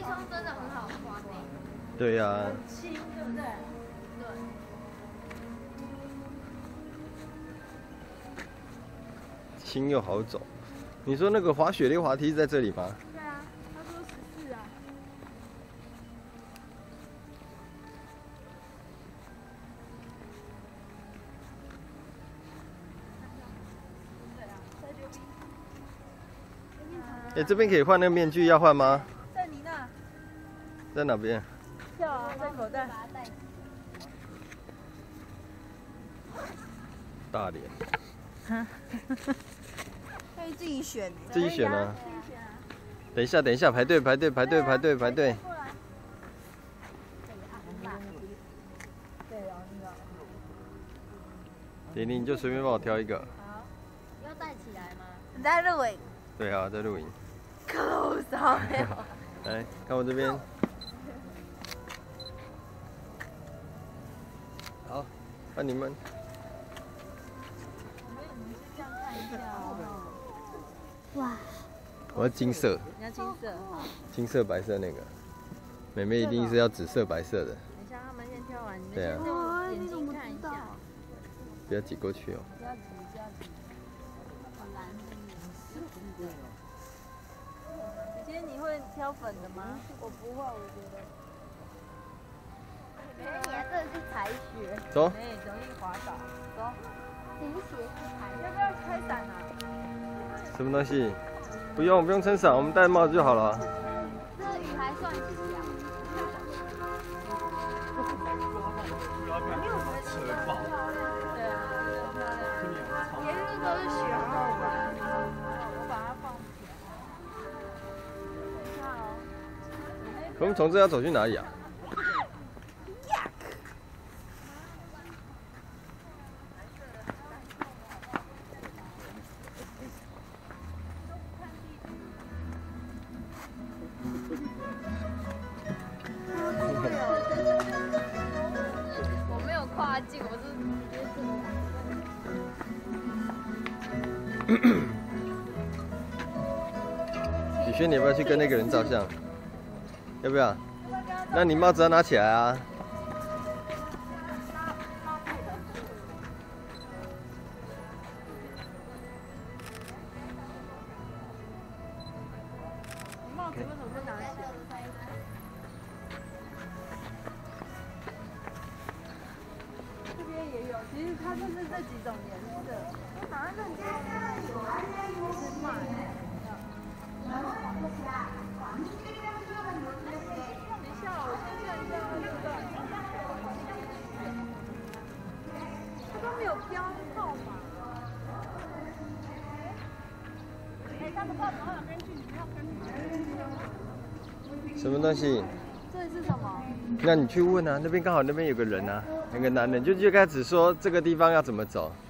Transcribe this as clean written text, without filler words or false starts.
窗真的很好关诶。 对呀、 很轻，对不对？ 对。 轻又好走。你说那个滑雪溜滑梯是在这里吗？ 对啊，他说14啊。对啊，在溜冰。 哎、这边可以换那个面具，要换吗？ 在你那。 在哪边？ 票啊，在口袋。 大脸。 可以自己选。 自己选啊。 自己选啊。 等一下，等一下，排队，排队，排队，排队，排队。 过来。对啊，那个。 玲玲，你就随便帮我挑一个。 好，要带起来吗？ 你在录影。 对啊，在录影。 close 好没有。 来看我这边。好，看你们。 哇！ 我要金色。 你要金色好。 金色、白色那个。妹妹一定是要紫色、白色的。 等一下他们先挑完，你们对啊先用眼睛看一下。 不要挤过去哦。 不要挤，不要挤。好蓝的颜色。姐姐，你会挑粉的吗？我不会，我觉得。 你还真的是才学。 走。 哎，容易滑倒。走。 你是学是才。 要不要开伞啊？ 什么东西？不用，不用撑伞，我们戴帽子就好了。 这雨还算小。 对啊，很漂亮。沿路都是雪，好好玩。我把它放起来。你看哦。 我们从这要走去哪里啊？ 我没有跨境，我是直接宇轩，你要不要去跟那个人照相？要不要？那你帽子要拿起来啊。 你帽子为什么不拿起来？这边也有，其实它就是这几种颜色。好像这边是卖。等一下，我先看一下这个。它都没有标号码。哎，他们到哪边去？你要跟什么东西？ 这里是什么？ 那你去问啊，那边刚好那边有个人啊，那个男人就开始说这个地方要怎么走。